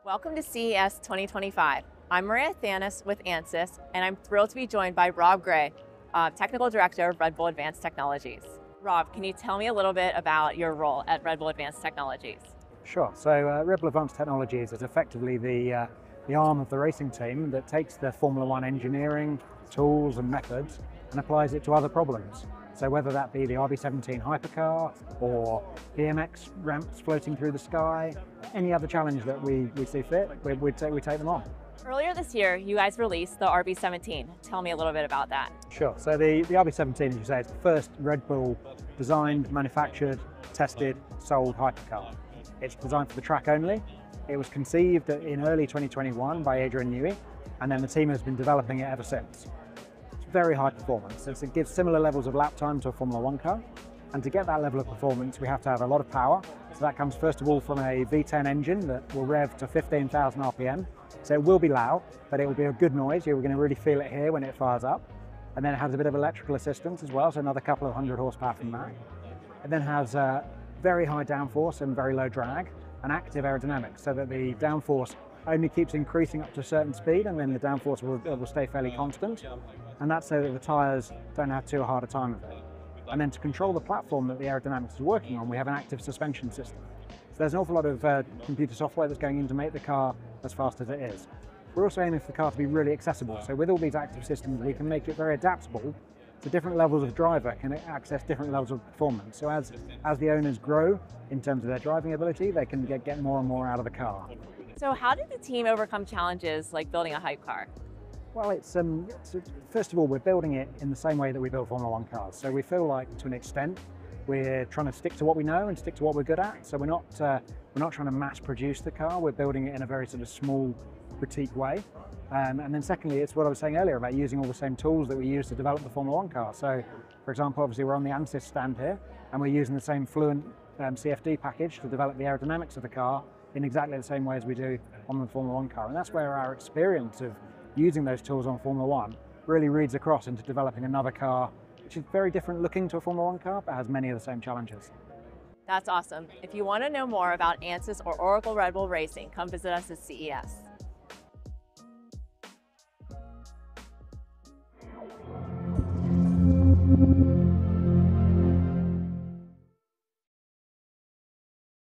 Welcome to CES 2025. I'm Maria Athanas with Ansys, and I'm thrilled to be joined by Rob Gray, Technical Director of Red Bull Advanced Technologies. Rob, can you tell me a little bit about your role at Red Bull Advanced Technologies? Sure. So Red Bull Advanced Technologies is effectively the arm of the racing team that takes the Formula One engineering, tools and methods and applies it to other problems. So whether that be the RB17 hypercar or BMX ramps floating through the sky, any other challenge that we see fit, we take them on. Earlier this year, you guys released the RB17. Tell me a little bit about that. Sure. So the RB17, as you say, is the first Red Bull designed, manufactured, tested, sold hypercar. It's designed for the track only. It was conceived in early 2021 by Adrian Newey, and then the team has been developing it ever since. It's very high performance. It gives similar levels of lap time to a Formula One car. And to get that level of performance, we have to have a lot of power. So that comes first of all from a V10 engine that will rev to 15,000 RPM. So it will be loud, but it will be a good noise. You're going to really feel it here when it fires up. And then it has a bit of electrical assistance as well, so another couple of hundred horsepower from that. It then has very high downforce and very low drag, and active aerodynamics, so that the downforce only keeps increasing up to a certain speed, and then the downforce will stay fairly constant. And that's so that the tyres don't have too hard a time of it. And then to control the platform that the aerodynamics is working on, we have an active suspension system. So there's an awful lot of computer software that's going in to make the car as fast as it is. We're also aiming for the car to be really accessible. So with all these active systems, we can make it very adaptable to different levels of driver can access different levels of performance. So as the owners grow in terms of their driving ability, they can get more and more out of the car. So how did the team overcome challenges like building a hype car? Well, first of all, we're building it in the same way that we build Formula One cars. So we feel like, to an extent, we're trying to stick to what we know and stick to what we're good at. So we're not trying to mass produce the car. We're building it in a very sort of small, boutique way. And then secondly, it's what I was saying earlier about using all the same tools that we use to develop the Formula One car. So, for example, obviously we're on the Ansys stand here, and we're using the same Fluent CFD package to develop the aerodynamics of the car in exactly the same way as we do on the Formula One car. And that's where our experience of using those tools on Formula One really reads across into developing another car, which is very different looking to a Formula One car, but has many of the same challenges. That's awesome. If you want to know more about Ansys or Oracle Red Bull Racing, come visit us at CES.